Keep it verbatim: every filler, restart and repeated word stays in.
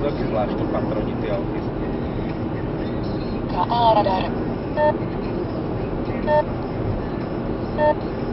sú takí zvláštni patroni, tí autisti. K A radar.